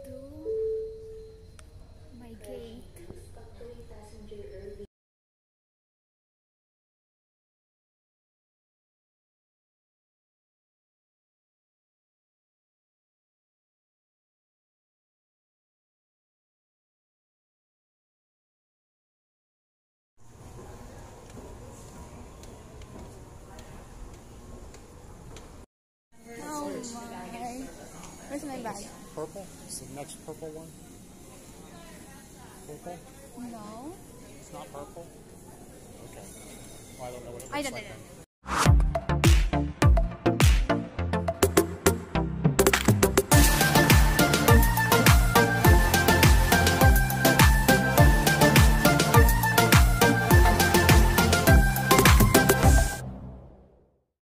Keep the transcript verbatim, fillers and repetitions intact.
to my gate. Oh my. Where's my bag? Purple? Is the next purple one? Purple? No. It's not purple? Okay. Well, I don't know what it looks I don't like know. then.